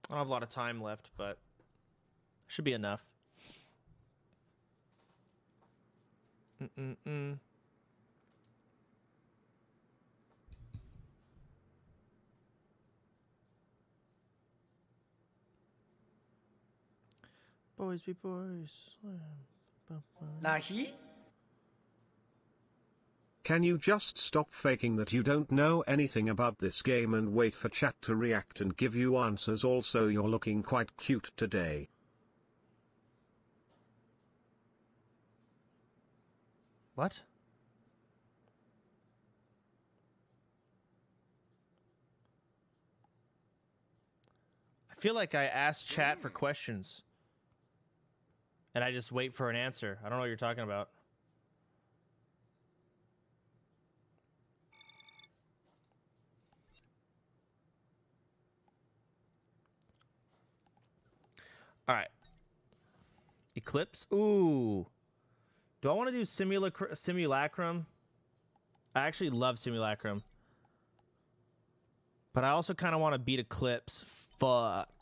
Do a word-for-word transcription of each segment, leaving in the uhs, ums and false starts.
I don't have a lot of time left, but should be enough. Mm-mm-mm. Boys be boys. Nahi? Can you just stop faking that you don't know anything about this game and wait for chat to react and give you answers? Also, you're looking quite cute today. What? I feel like I asked chat for questions. And I just wait for an answer. I don't know what you're talking about. All right. Eclipse. Ooh. Do I want to do simulac simulacrum? I actually love simulacrum. But I also kind of want to beat Eclipse. Fuck.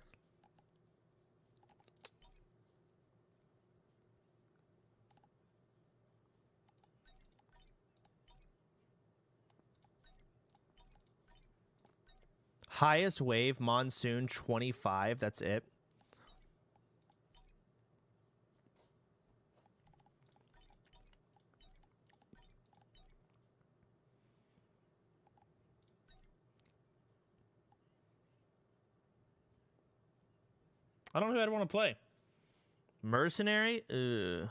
Highest wave, monsoon, twenty-five. That's it. I don't know who I'd want to play. Mercenary? Ugh.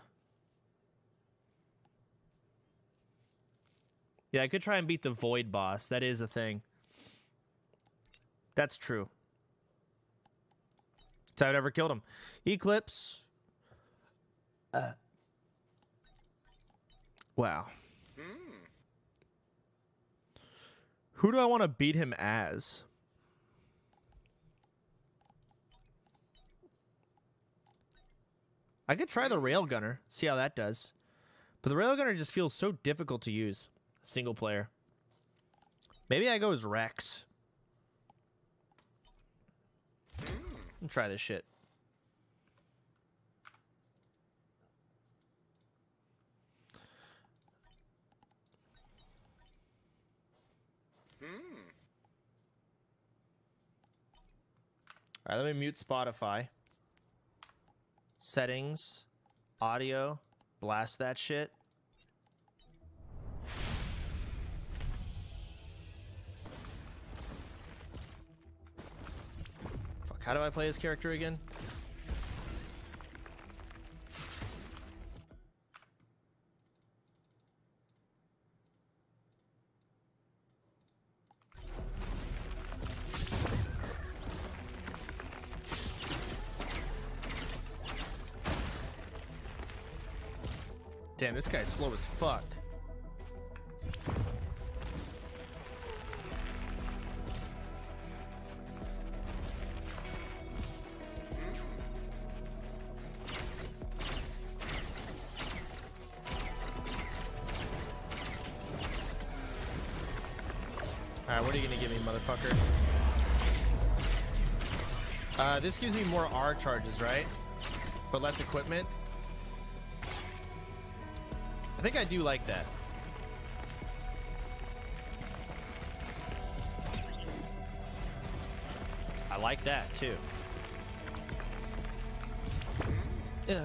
Yeah, I could try and beat the Void boss. That is a thing. That's true. That's how I'd ever killed him. Eclipse. Uh. Wow. Mm. Who do I want to beat him as? I could try the Railgunner, see how that does. But the Railgunner just feels so difficult to use. Single player. Maybe I go as Rex. Mm. Try this shit. Mm. Alright, let me mute Spotify. Settings, audio, blast that shit. Fuck, how do I play this character again? Damn, this guy's slow as fuck. Alright, what are you gonna give me, motherfucker? Uh, this gives me more R charges, right? But less equipment. I think I do like that. I like that too. Yeah.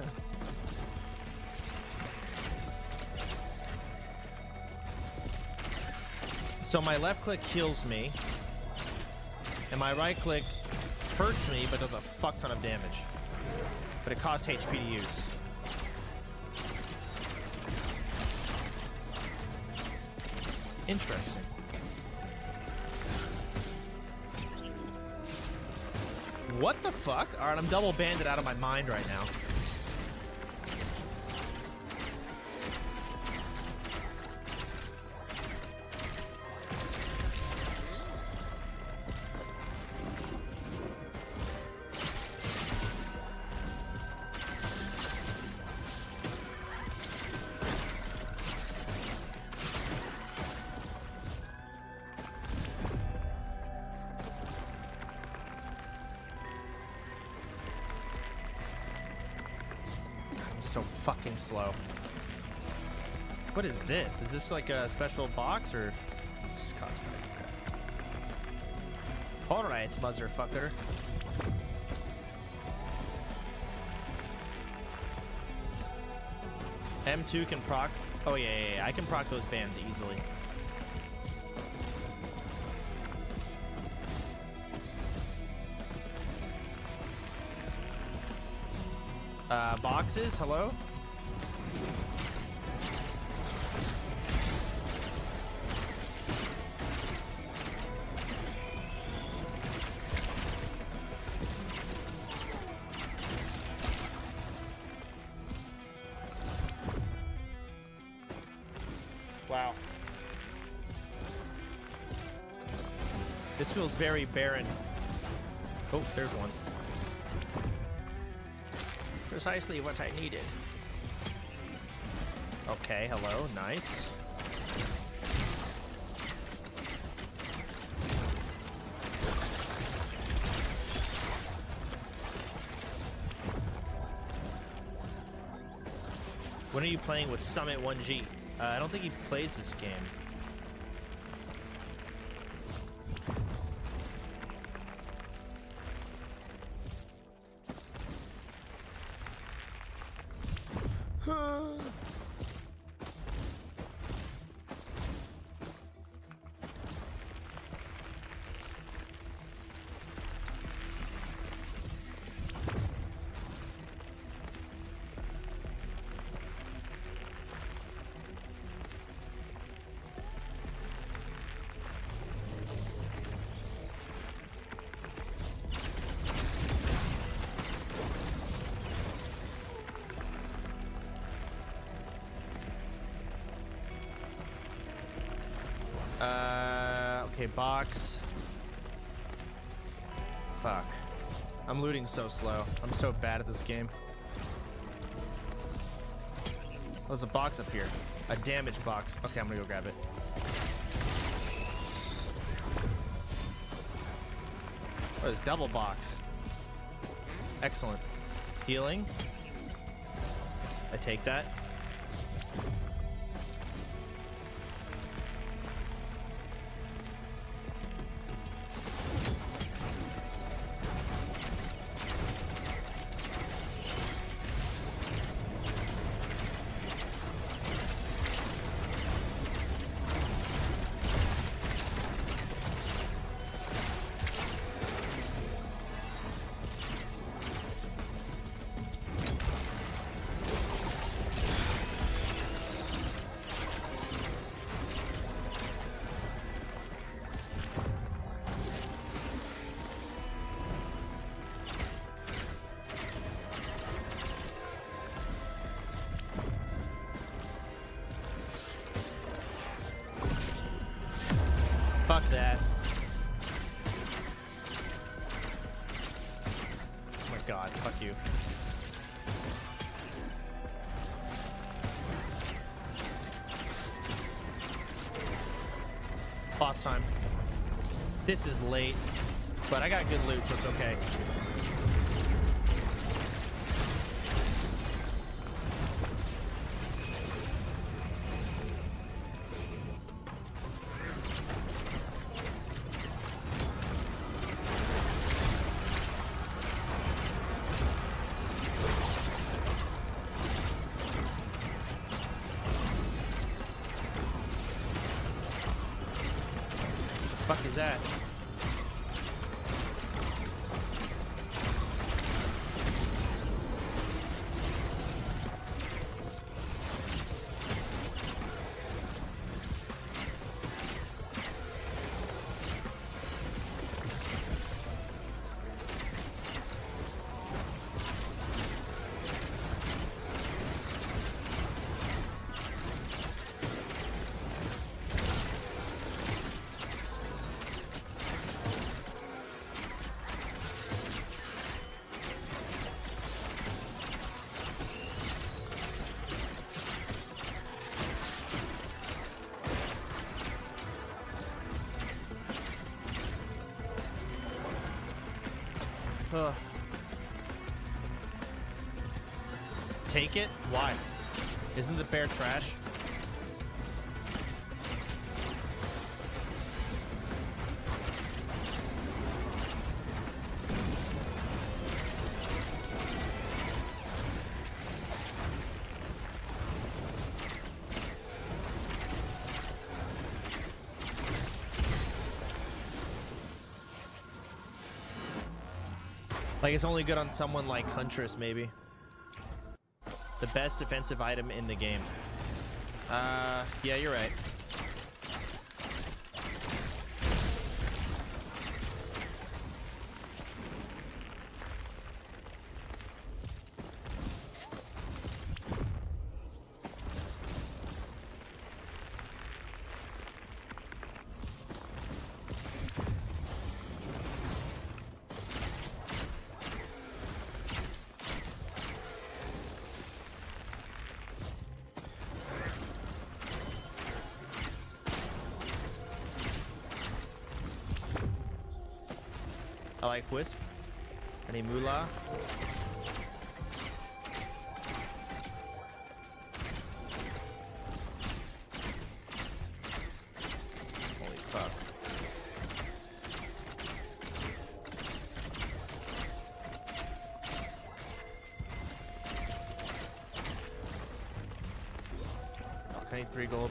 So my left click heals me, and my right click hurts me but does a fuck ton of damage. But it costs H P to use. Interesting. What the fuck? Alright, I'm double banded out of my mind right now. so fucking slow. What is this? Is this like a special box or it's just cosmetic? Okay. Alright, motherfucker. M two can proc. Oh, yeah, yeah, yeah. I can proc those bands easily. Uh, boxes, hello? Wow. This feels very barren. Oh, there's one. Precisely what I needed. Okay, hello, nice. When are you playing with Summit one G? Uh, I don't think he plays this game. Uh, okay, box. Fuck. I'm looting so slow. I'm so bad at this game. Oh, there's a box up here. A damaged box. Okay, I'm gonna go grab it. Oh, there's double box. Excellent. Healing. I take that. Fuck that. Oh my god, fuck you. Boss time. This is late, but I got good loot, so it's okay. Fuck is that? Ugh. Take it? Why? Isn't the bear trash? Like, it's only good on someone like Huntress, maybe. The best defensive item in the game. Uh, yeah, you're right. I like Wisp. Any Moolah? Holy fuck. Oh, I need three gold.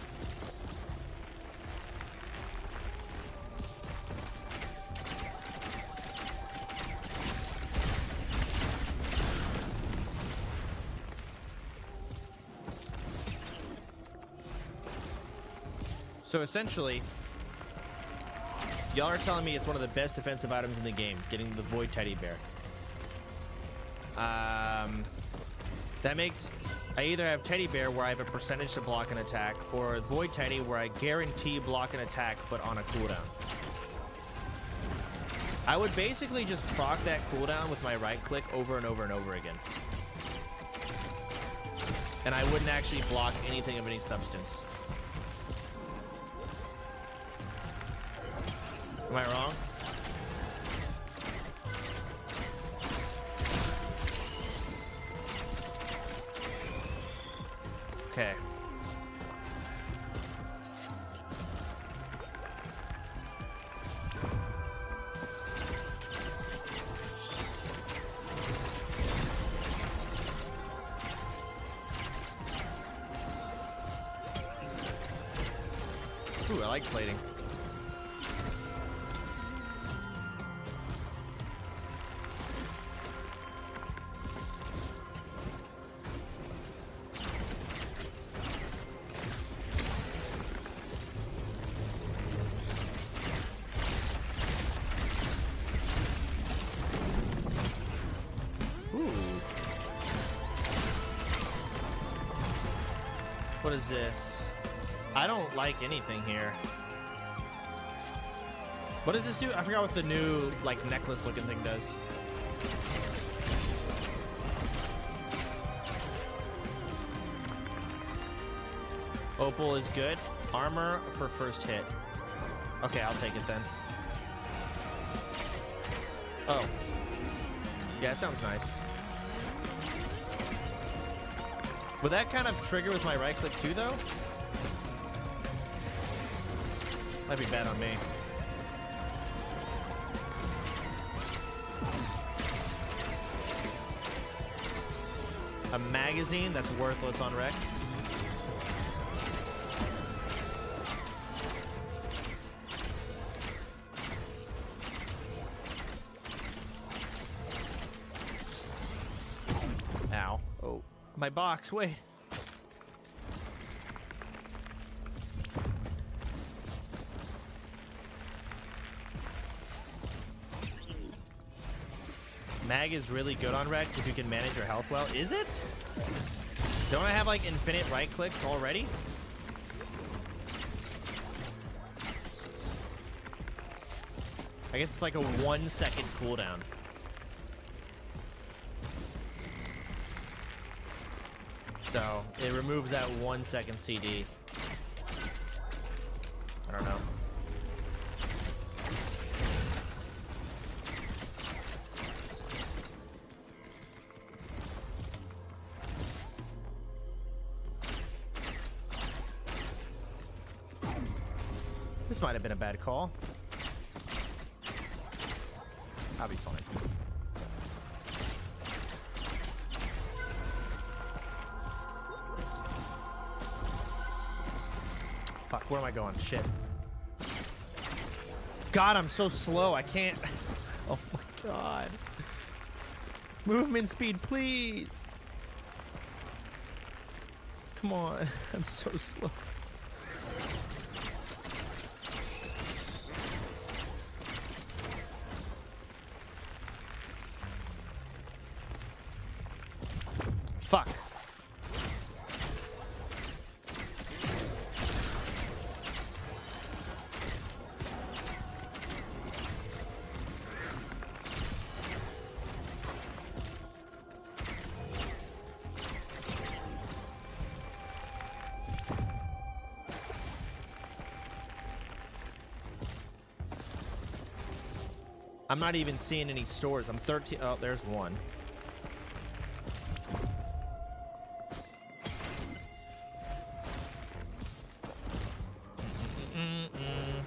So essentially, y'all are telling me it's one of the best defensive items in the game, getting the Void Teddy Bear. Um, that makes... I either have Teddy Bear where I have a percentage to block an attack, or Void Teddy where I guarantee block an attack but on a cooldown. I would basically just proc that cooldown with my right click over and over and over again. And I wouldn't actually block anything of any substance. Am I wrong? Okay. Ooh, I like plating. What is this? I don't like anything here. What does this do? I forgot what the new, like, necklace looking thing does. Opal is good. Armor for first hit. Okay, I'll take it then. Oh. Yeah, that sounds nice. Would that kind of trigger with my right click too, though? That'd be bad on me. A magazine that's worthless on Rex. Ow. Oh. My box, wait. Mag is really good on Rex if you can manage your health well. Is it? Don't I have like infinite right clicks already? I guess it's like a one second cooldown. So it removes that one second C D. I don't know. This might have been a bad call. I'll be fine. Fuck, where am I going? Shit. God, I'm so slow. I can't. Oh my god. Movement speed, please. Come on. I'm so slow. Fuck. I'm not even seeing any stores. I'm thirteen. Oh, there's one. Mm-mm-mm.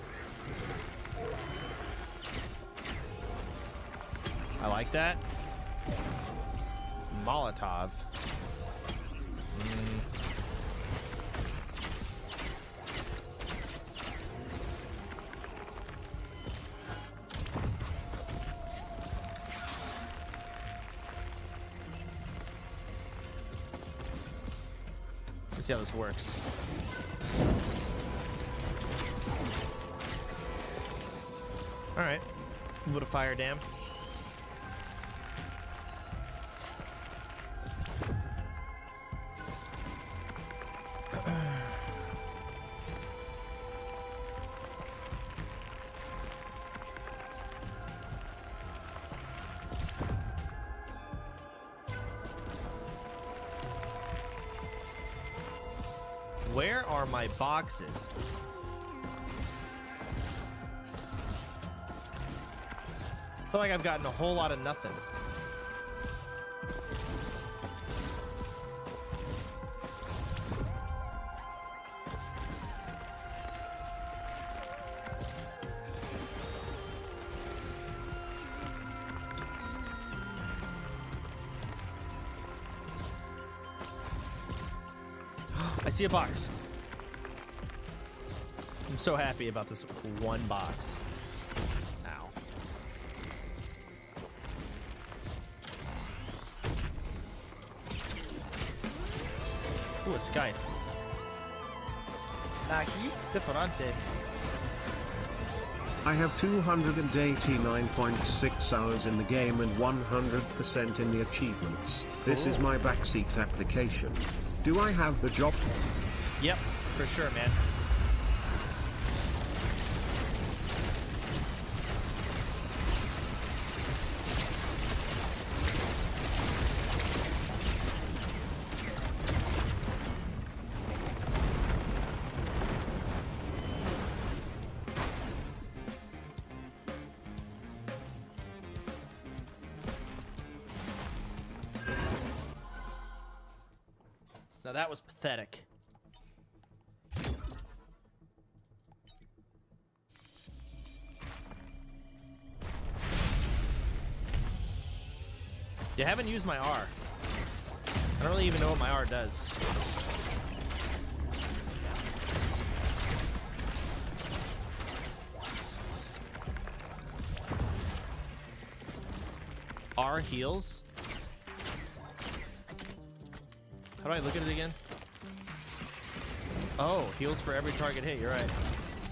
I like that. Molotov. Mm. Let's see how this works. All right, a little fire dam. Where are my boxes? I feel like I've gotten a whole lot of nothing. I see a box. I'm so happy about this one box. Ow. Ooh, a Skype. Aquí, differente. I have two hundred eighty-nine point six hours in the game and one hundred percent in the achievements. This Ooh. Is my backseat application. Do I have the job? Yep, for sure, man. Now that was pathetic. You haven't used my R. I don't really even know what my R does. R heals? How do I look at it again? Oh, heals for every target hit, you're right.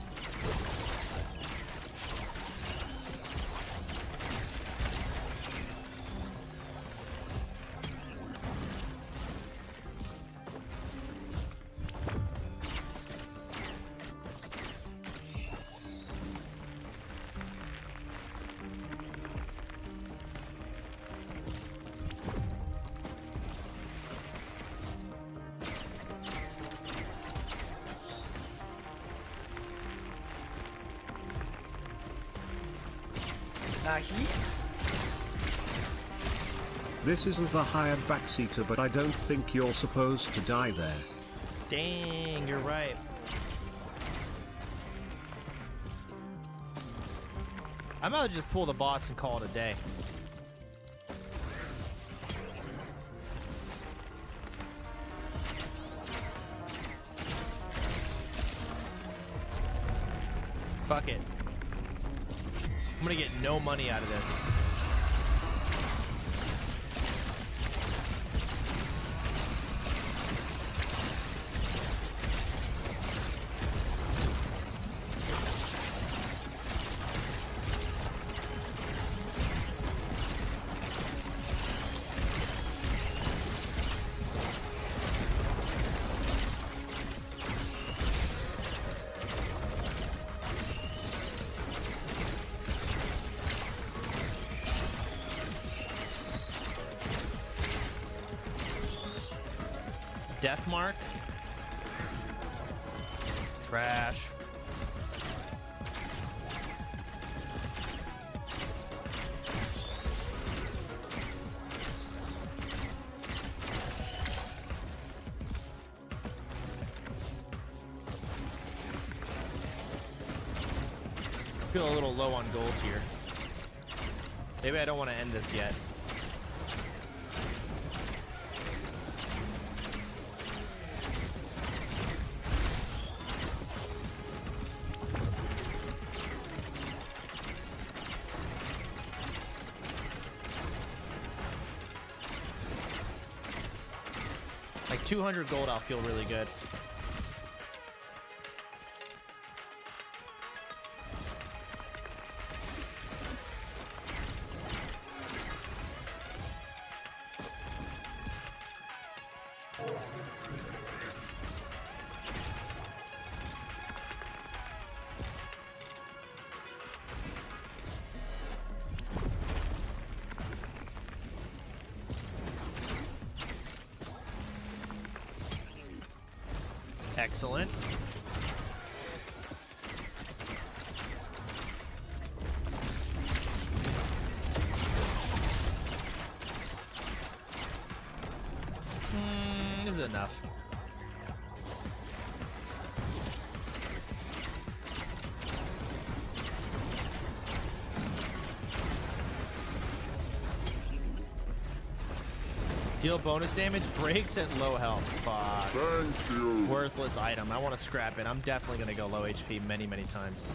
This isn't the hired backseater, but I don't think you're supposed to die there. Dang, you're right. I might just pull the boss and call it a day. Fuck it. I'm gonna get no money out of this. Death mark. Trash. Feel a little low on gold here. Maybe I don't want to end this yet. Like two hundred gold, I'll feel really good. Excellent. Hmm, is it enough? Deal bonus damage, breaks at low health. Fuck. Thank you. Worthless item. I want to scrap it. I'm definitely going to go low H P many, many times.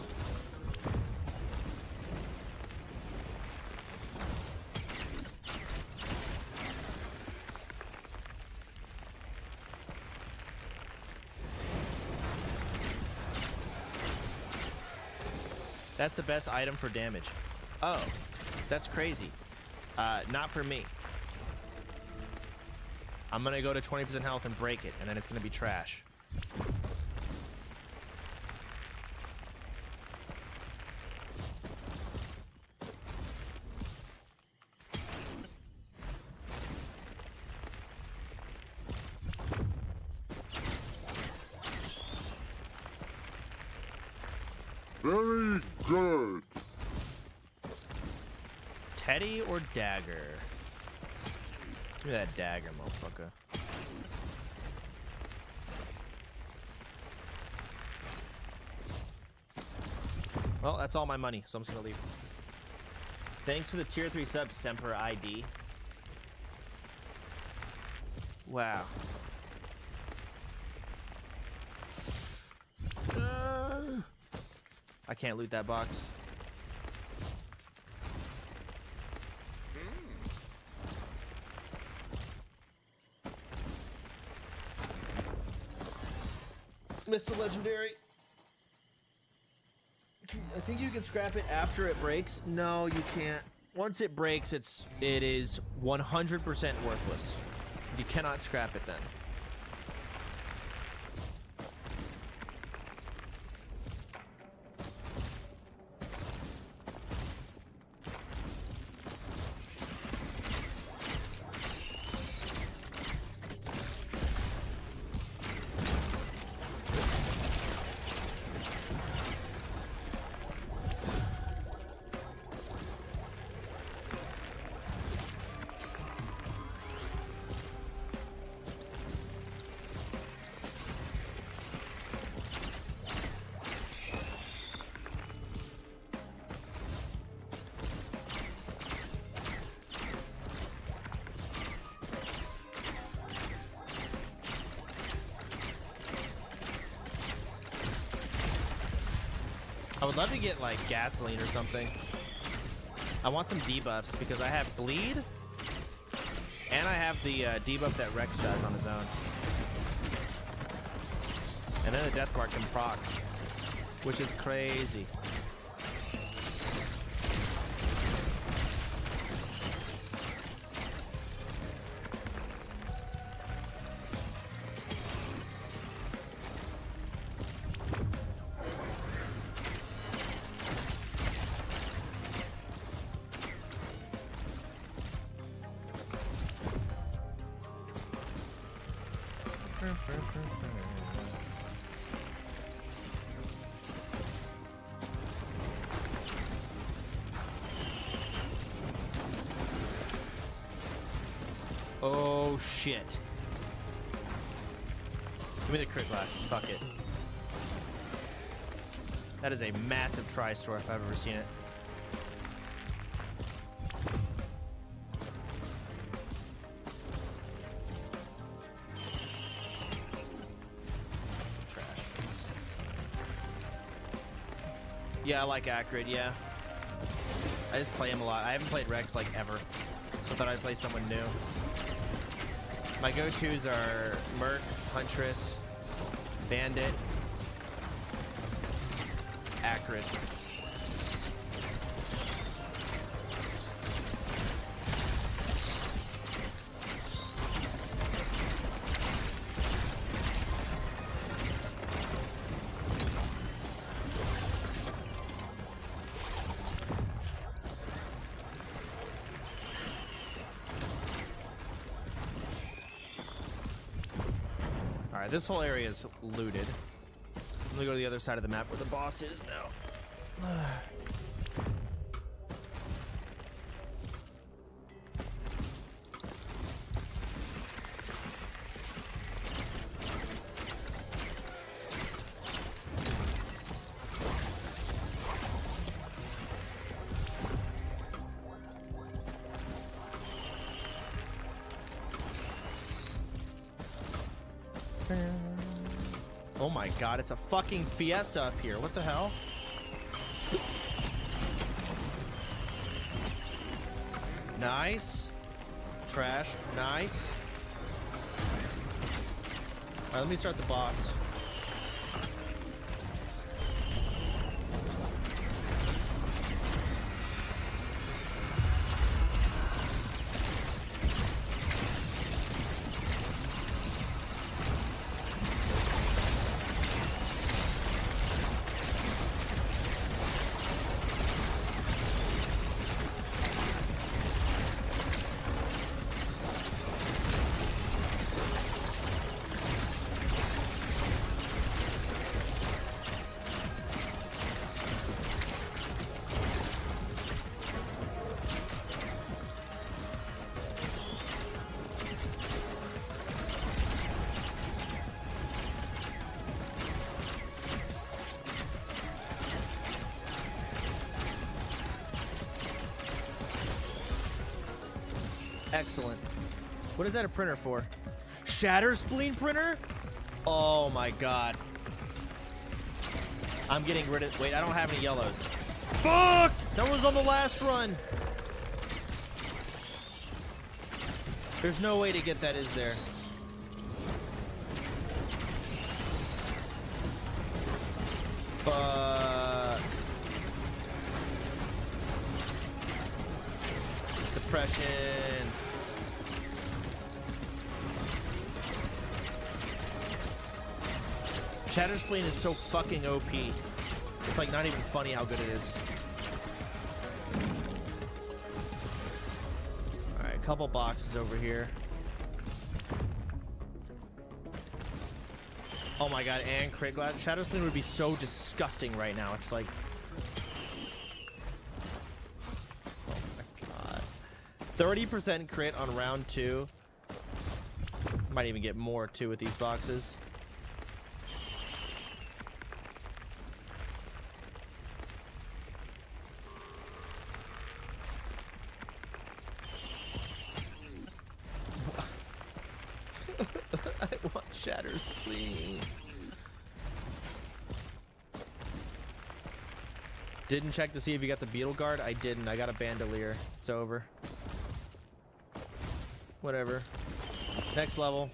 That's the best item for damage. Oh, that's crazy. Uh, not for me. I'm going to go to twenty percent health and break it, and then it's going to be trash. Very good. Teddy or dagger? Give me that dagger, motherfucker. Well, that's all my money, so I'm just gonna leave. Thanks for the tier three sub, Semper I D. Wow. Uh, I can't loot that box. Mister Legendary. I think you can scrap it after it breaks. No, you can't. Once it breaks, it's it is one hundred percent worthless. You cannot scrap it then. I would love to get like gasoline or something. I want some debuffs because I have bleed and I have the uh, debuff that Rex does on his own. And then the death bar can proc, which is crazy. Oh shit. Give me the crit glasses, fuck it. That is a massive tri-store if I've ever seen it. Trash. Yeah, I like Acrid, yeah. I just play him a lot. I haven't played Rex like ever. So I thought I'd play someone new. My go-tos are Merc, Huntress, Bandit, Acrid. Alright, this whole area is looted. I'm gonna go to the other side of the map where the boss is now. Oh my god, it's a fucking fiesta up here. What the hell? Nice. Trash. Nice. Alright, let me start the boss. Excellent. What is that a printer for? Shatter Spleen printer? Oh my god. I'm getting rid of... Wait, I don't have any yellows. Fuck! That was on the last run. There's no way to get that, is there? Fuck. Depression. Shatter Spleen is so fucking O P. It's like not even funny how good it is. Alright, a couple boxes over here. Oh my god, and crit glass. Shatter Spleen would be so disgusting right now. It's like... Oh my god. thirty percent crit on round two. Might even get more too with these boxes. I want Shatter Spleen. Didn't check to see if you got the beetle guard. I didn't. I got a bandolier. It's over. Whatever. Next level.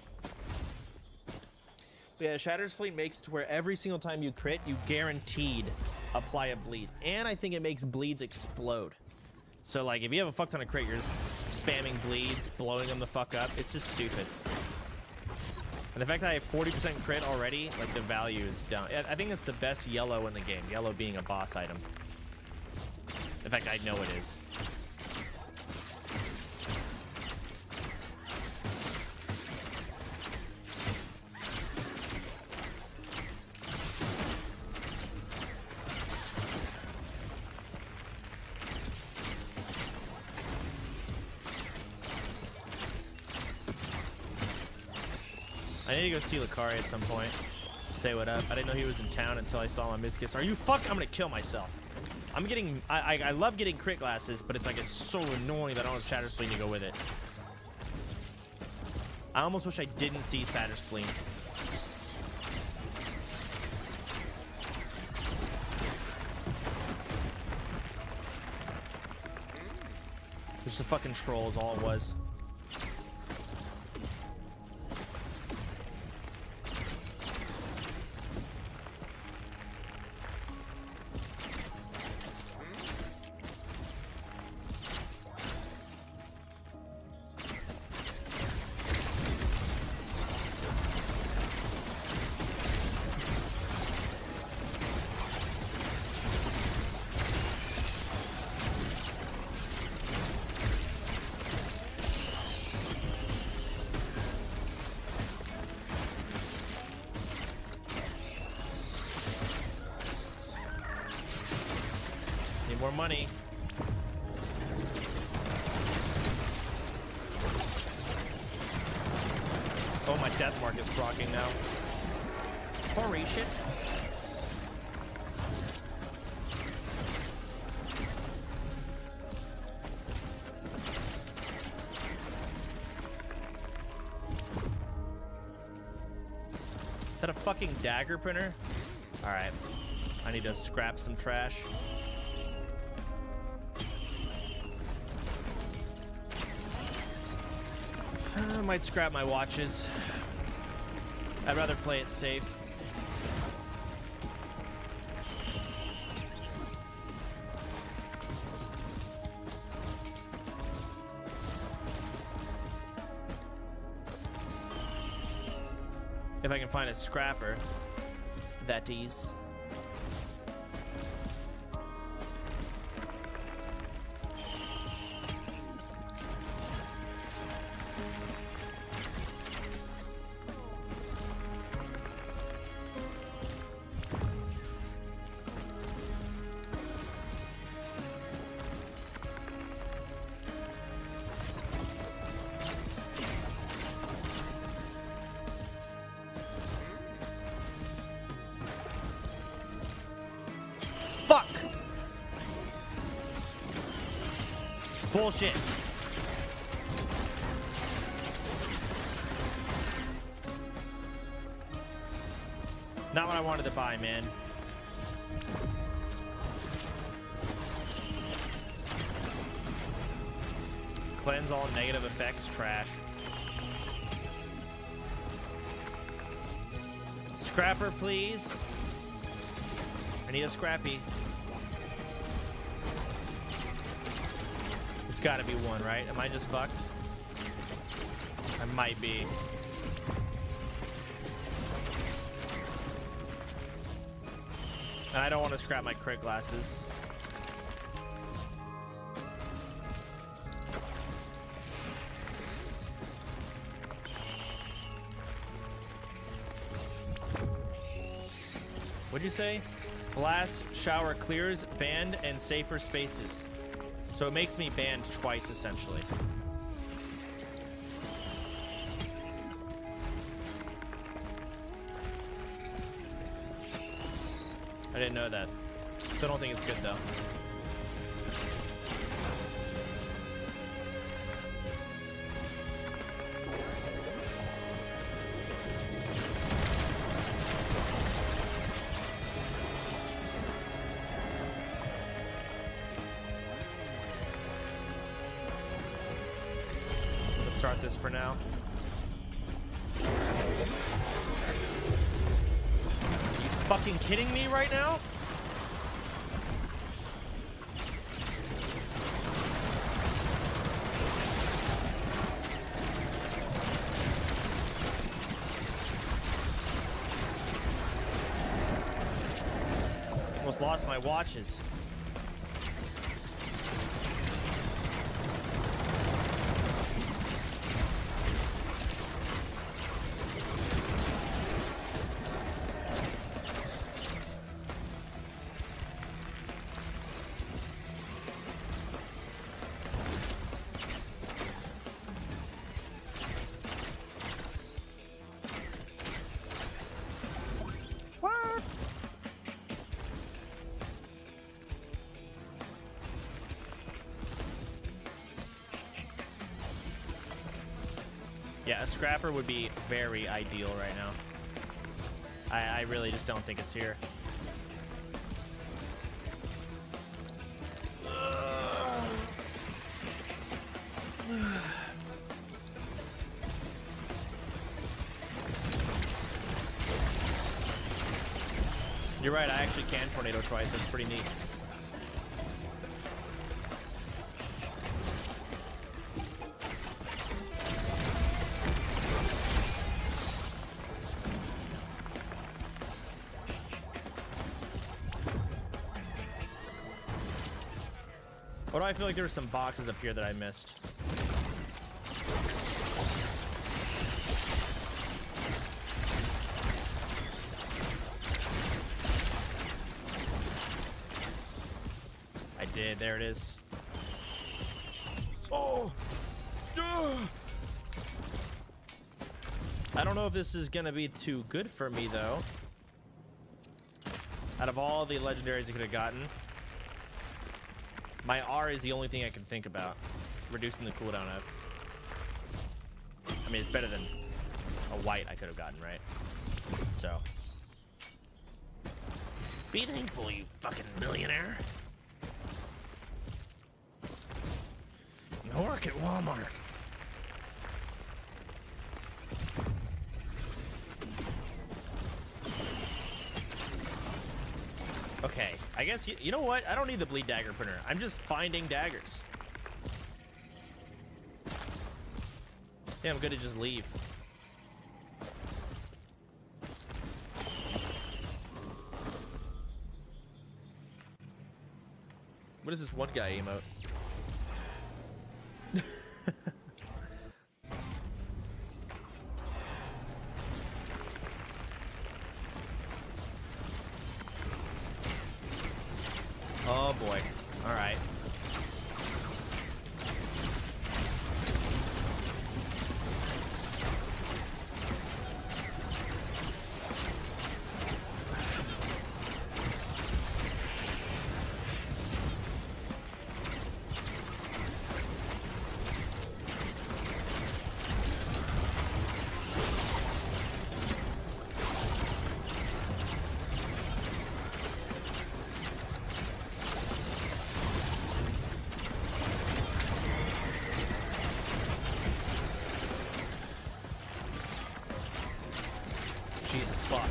But yeah, Shattered Spleen makes it to where every single time you crit, you guaranteed apply a bleed. And I think it makes bleeds explode. So like, if you have a fuck ton of crit, you're just spamming bleeds, blowing them the fuck up. It's just stupid. And the fact that I have forty percent crit already, like the value is down. I think it's the best yellow in the game. Yellow being a boss item. In fact, I know it is. I need to go see Lucari at some point. Say what up. I didn't know he was in town until I saw my miskits. Are you fuck? I'm gonna kill myself. I'm getting. I, I I love getting crit glasses, but it's like it's so annoying that I don't have Shattered Spleen to go with it. I almost wish I didn't see Shattered Spleen. Just a fucking troll is all it was. More money. Oh, my death mark is proccing now. Holy shit. Is that a fucking dagger printer? Alright. I need to scrap some trash. I might scrap my watches. I'd rather play it safe. If I can find a scrapper, that is. Bullshit. Not what I wanted to buy, man. Cleanse all negative effects, trash. Scrapper, please. I need a scrappy. There's gotta be one, right? Am I just fucked? I might be. And I don't want to scrap my crit glasses. What'd you say? Blast, shower clears, banned, and safer spaces. So it makes me banned twice, essentially. I didn't know that. Still don't think it's good, though. start this for now. Are you fucking kidding me right now? Almost lost my watches. Yeah, a scrapper would be very ideal right now. I, I really just don't think it's here. You're right, I actually can tornado twice. That's pretty neat. What do I feel like there were some boxes up here that I missed? I did. There it is. Oh! Ugh. I don't know if this is gonna be too good for me though. Out of all the legendaries I could have gotten, my R is the only thing I can think about. Reducing the cooldown of. I mean, it's better than a white I could have gotten, right? So. Be thankful, you fucking millionaire. I work at Walmart. Okay, I guess, you, you know what? I don't need the bleed dagger printer. I'm just finding daggers. Yeah, I'm good to just leave. What is this one guy emote? Oh boy. All right. Jesus fuck.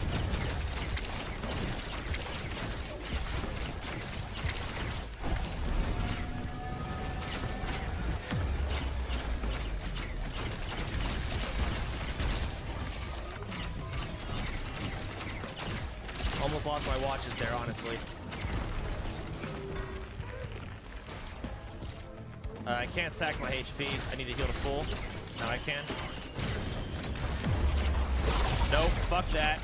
Almost lost my watches there, honestly. Uh, I can't sack my H P. I need to heal to full. Now I can. Nope, fuck that.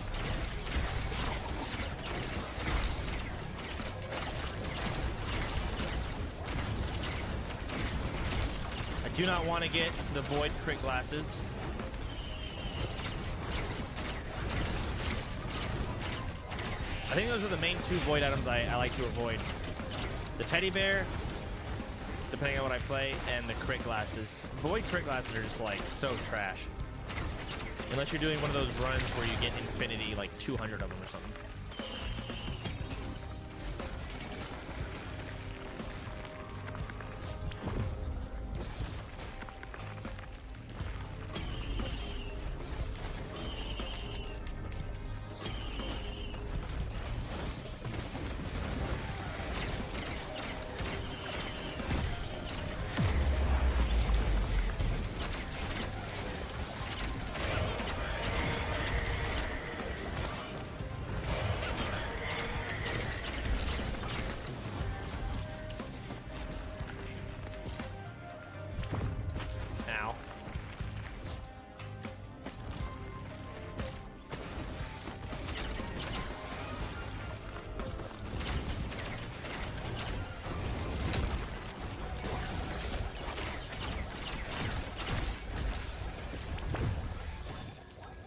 I do not want to get the void crit glasses. I think those are the main two void items I, I like to avoid. The teddy bear, depending on what I play, and the crit glasses. Void crit glasses are just like so trash. Unless you're doing one of those runs where you get infinity, like two hundred of them or something.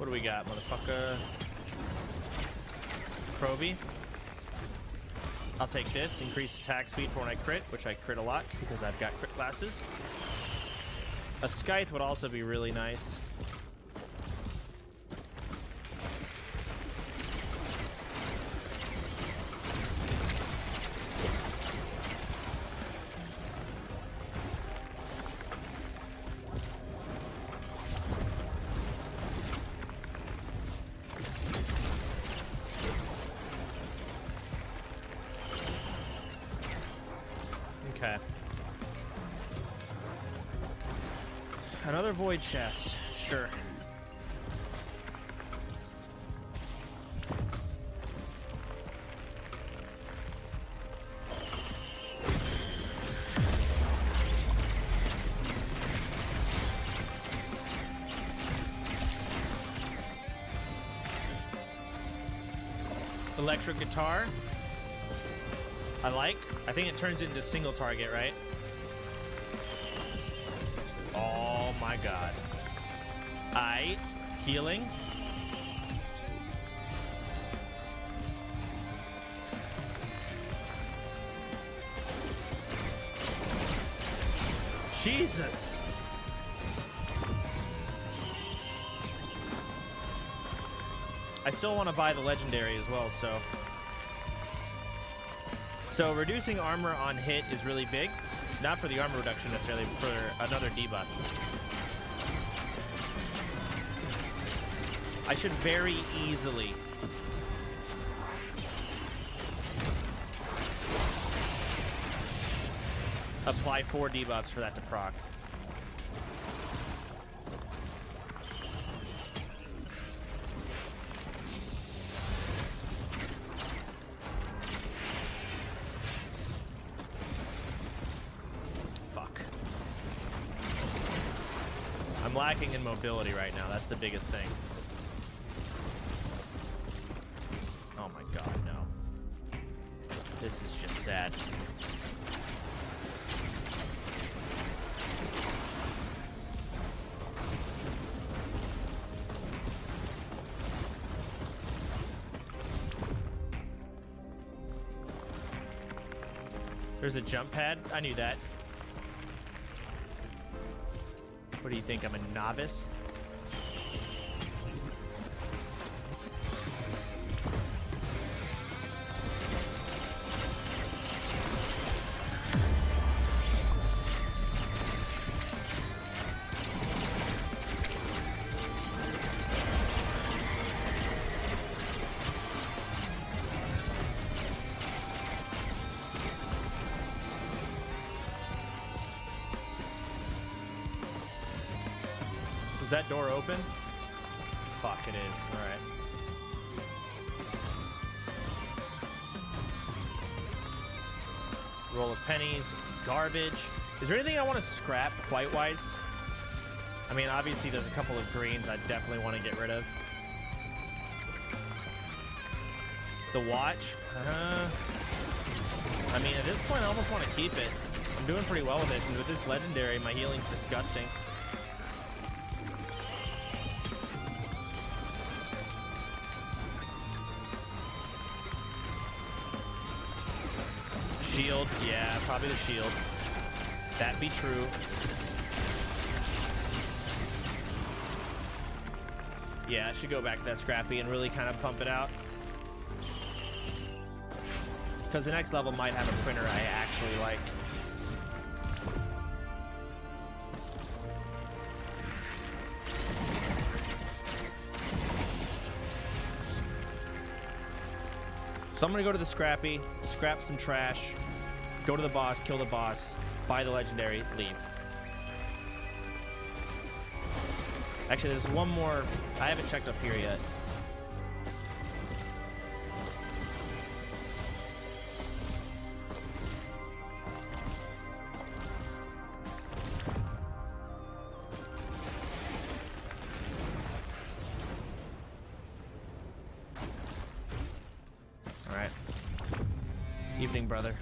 What do we got, motherfucker? Proby. I'll take this. Increase attack speed for when I crit, which I crit a lot because I've got crit classes. A Scythe would also be really nice. Okay. Another void chest. Sure. Electric guitar. I like. I think it turns into single target, right? Oh my god. I healing. Jesus. I still want to buy the legendary as well, so So reducing armor on hit is really big. Not for the armor reduction necessarily, but for another debuff. I should very easily apply four debuffs for that to proc. I'm lacking in mobility right now. That's the biggest thing. Oh my god, no. This is just sad. There's a jump pad. I knew that. What do you think? I'm a novice? Is that door open? Fuck, it is. Alright. Roll of pennies. Garbage. Is there anything I want to scrap quite-wise? I mean, obviously there's a couple of greens I definitely want to get rid of. The watch. Uh, I mean, at this point I almost want to keep it. I'm doing pretty well with it, and with this legendary, my healing's disgusting. Shield, yeah, probably the shield. That be true. Yeah, I should go back to that scrappy and really kind of pump it out. Because the next level might have a printer I actually like. So I'm gonna go to the scrappy, scrap some trash, go to the boss, kill the boss, buy the legendary, leave. Actually, there's one more. I haven't checked up here yet. All right. Evening, brother.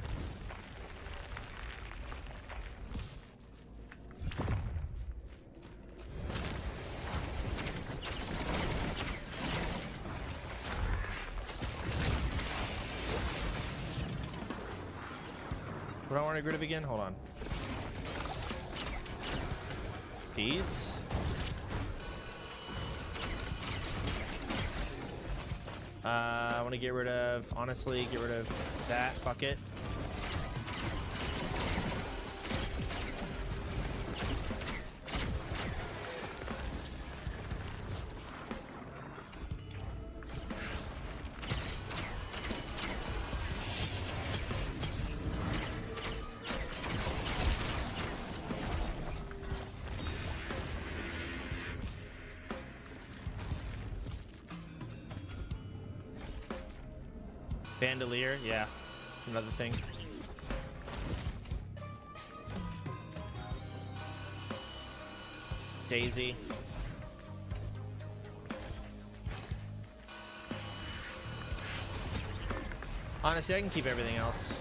What do I want to get rid of again? Hold on. These. Uh, I want to get rid of, honestly, get rid of that bucket. Bandolier, yeah, another thing. Daisy. Honestly, I can keep everything else.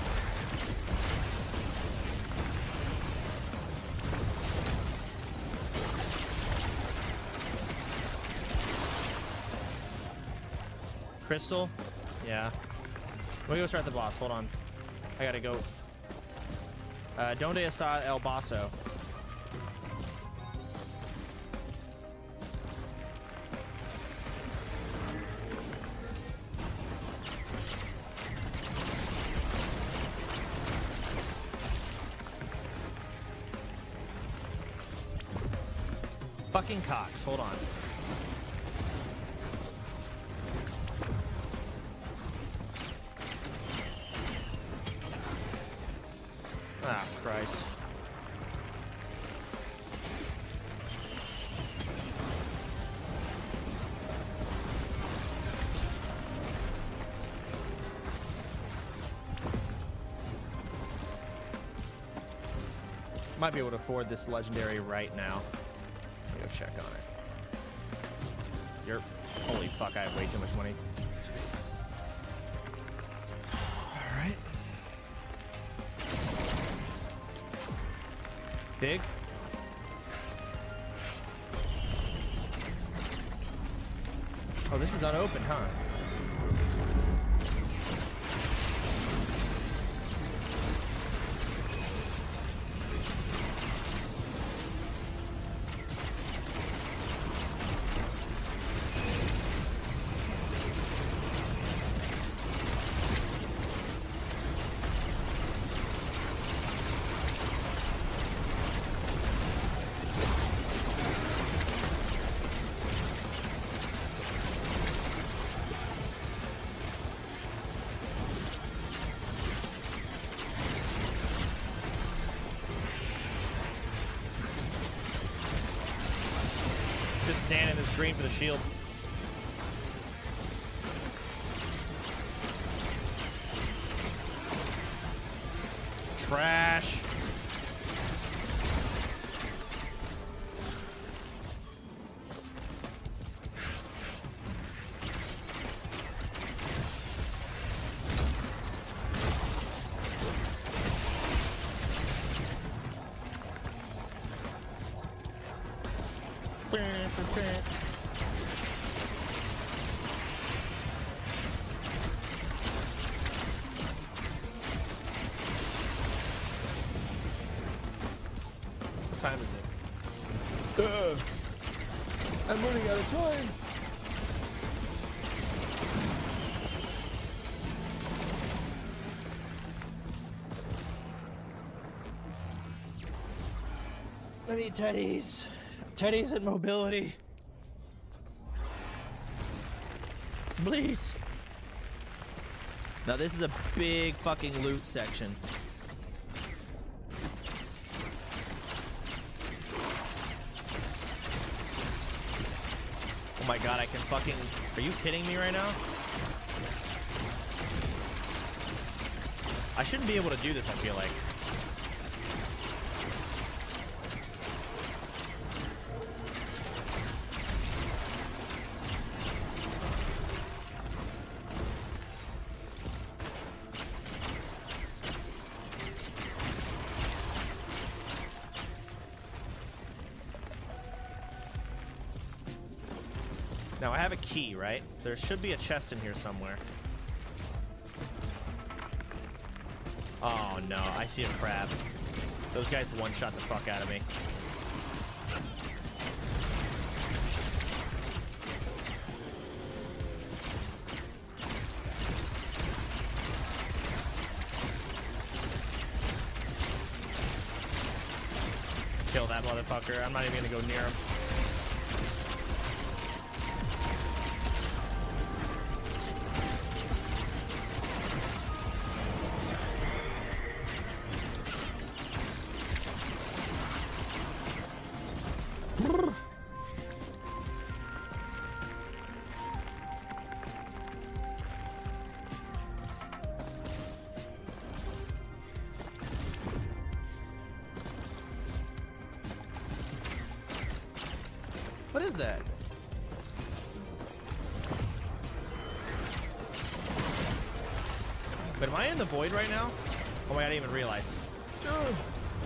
Crystal, yeah. Let me go start the boss. Hold on. I gotta go. Uh, Donde está el basso? Fucking cocks. Hold on. Ah, Christ. Might be able to afford this legendary right now. Let me go check on it. You're... Holy fuck, I have way too much money. Alright. Big. Oh, this is unopened, huh? Just stand in this green for the shield. Trash. What time is it? Uh, I'm running out of time. I need teddies. Teddies and mobility. Please. Now this is a big fucking loot section. Oh my god, I can fucking... Are you kidding me right now? I shouldn't be able to do this, I feel like. Now I have a key, right? There should be a chest in here somewhere. Oh no, I see a crab. Those guys one-shot the fuck out of me. Kill that motherfucker. I'm not even gonna go near him. What is that? But am I in the void right now? Oh wait, I didn't even realize. Dude.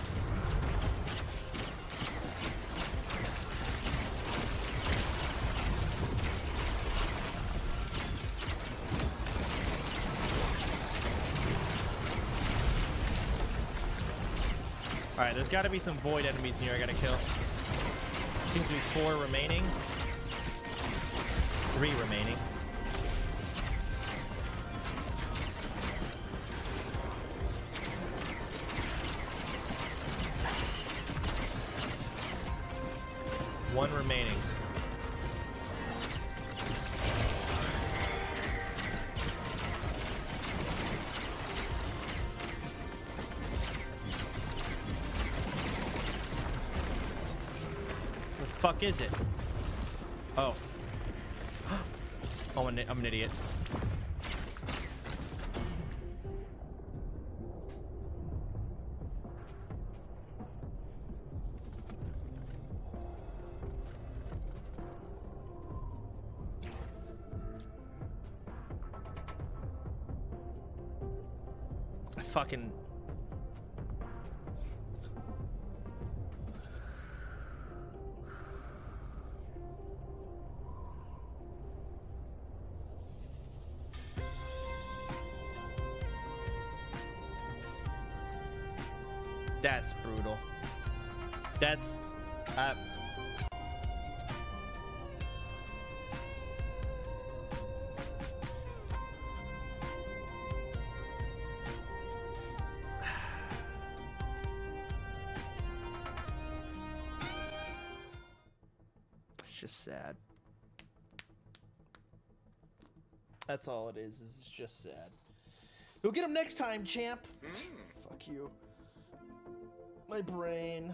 Alright, there's gotta be some void enemies near I gotta kill. Seems to be four remaining. Three remaining. One remaining. Fuck is it? Oh. Oh, I'm an idiot. I fucking... That's brutal. That's uh it's just sad. That's all it is, is it's just sad. You'll get him next time, champ. Mm. Fuck you. My brain.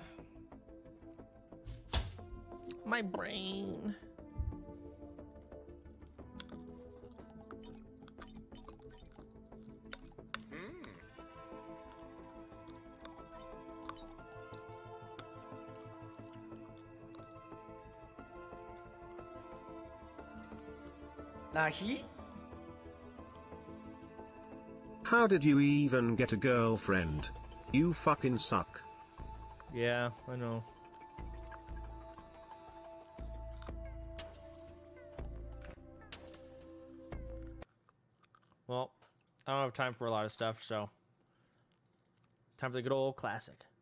My brain. Mm. Nahi? How did you even get a girlfriend? You fucking suck. Yeah, I know. Well, I don't have time for a lot of stuff, so time for the good old classic.